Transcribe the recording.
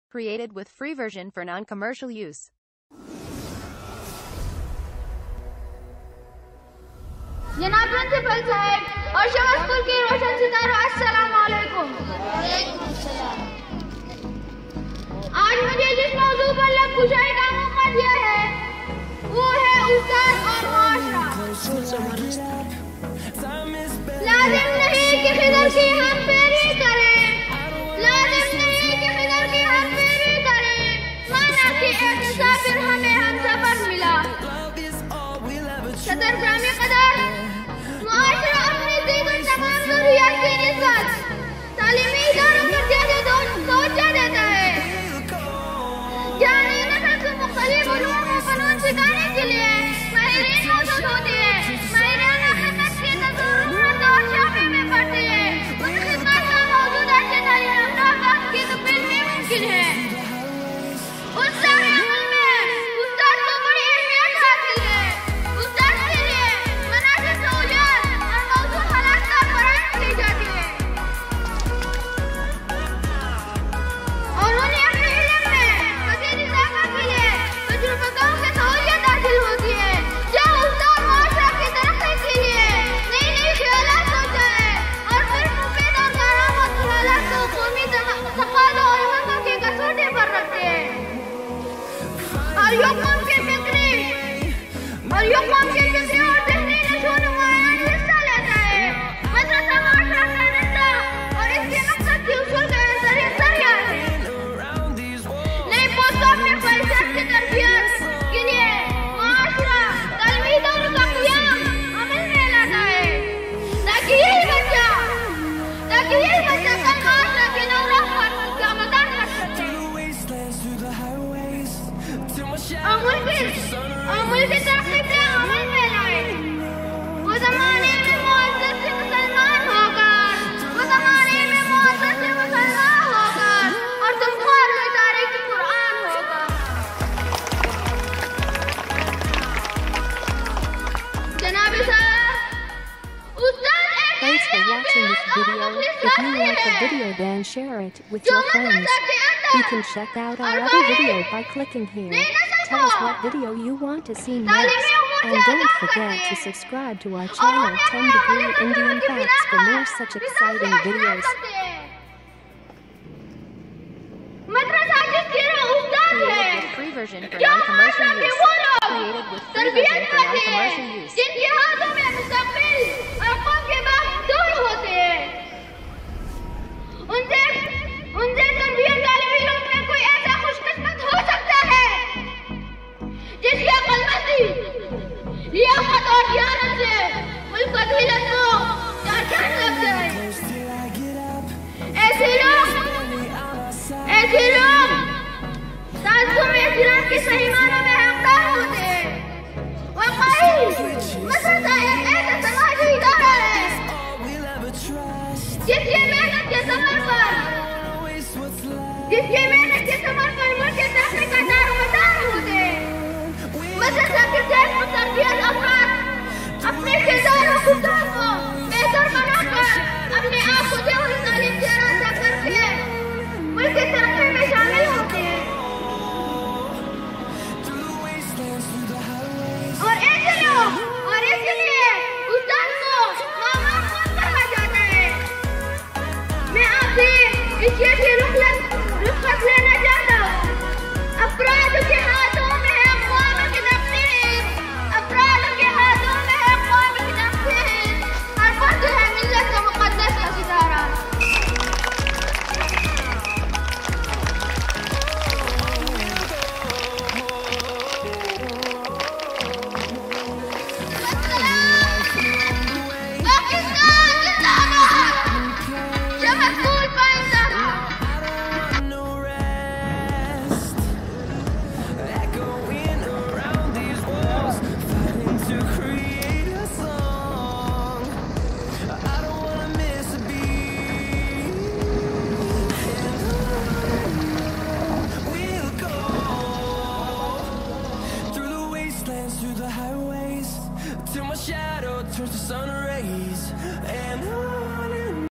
Created with free version for non-commercial use. جناب principal صاحب اور شمع اسکول کے روشن ستاروں السلام علیکم. آج مجھے جس موضوع پر لب کشائی کا موقع دیا ہے وہ ہے استاد اور معاشرہ. لازم نہیں کہ خضر کی ہم پیری کریں، لازم نہیں کہ خضر کی ہم پیری کریں، مانا کہ ایک مسافر ہمیں ہم سفر ملا. صدر گرامی قدر معاشرہ اپنی دیگر تمام ضروریات کی نسبت تعلیمی اداروں پر زیادہ توجہ دیتا ہے. جہاں نسل کو مختلف علوم و فنون سکھانے کے لیے ماہرین موجود ہوتے ہیں، ماہرانہ خدمت کے تصورات اور شعبے میں پڑھتے ہیں، ان خدمات کا موجودہ سے تعلیم یافتہ کی تکمیل میں ممکن ہے. اس سارے عمل میں استاد کو بڑی اہمیت حاصل ہے. استاد کے لیے مناسب سہولیات اور موضوع حالات کا فراہم کی جاتی ہے اور انہیں اپنے علم میں مزید اضافہ کے لیے تجربہ کاروں کی سہولیت حاصل ہوتی ہے. جہاں استاد معاشرہ کی ترقی کے لیے نئی نئی خیالات سوچتا ہے اور پھر مفید اور کارآمد خیالات کو قومی تقاضوں اور منگوں کی کسوٹی پر رکھتے ہیں اور یہ قوم کی فکری اور ذہنی نشوونما میں حصہ لیتا ہے. مدرسہ معاشرہ کا رشتہ اور اس کے مقصد کی اصول کا ذریعہ ہے. نئی پوسٹوں میں فیصد کی تربیت کے لیے معاشرہ تعلیمی اداروں کا قیام عمل میں لاتا ہے تاکہ یہی بچہ کل معاشرہ کے نوراہ پر قیامتان کر سکے اور ملک کی ترقی کے عمل میں لائے. وہ زمانے میں معزز سے مسلمان ہو کر اور تم خوار ہوئے تاریخ قرآن ہو کر. جناب صاحب استاد Thanks for watching this video. If you like the video, then share it with your friends. You can check out our other video by clicking here. Tell us what video you want to see next. And don't forget to subscribe to our channel 10 Degree Indian Facts for more such exciting videos. مدرسہ جس کی استاد ہے Created with free version for non-commercial use. Created with free version for non-commercial use. جن کے ہاتھوں میں مستقبل اور قوم کے باپ دور ہوتے ہیں، ان سے تربیت تعلیم علوم میں کوئی ایسا خوش قسمت ہو سکتا ہے جس کی عقل مندی لیاقت اور دیانت سے ملک و دولت کو چار چاند لگ جائے. ایسے لوگ تعصب احترام کے صحیح معنوں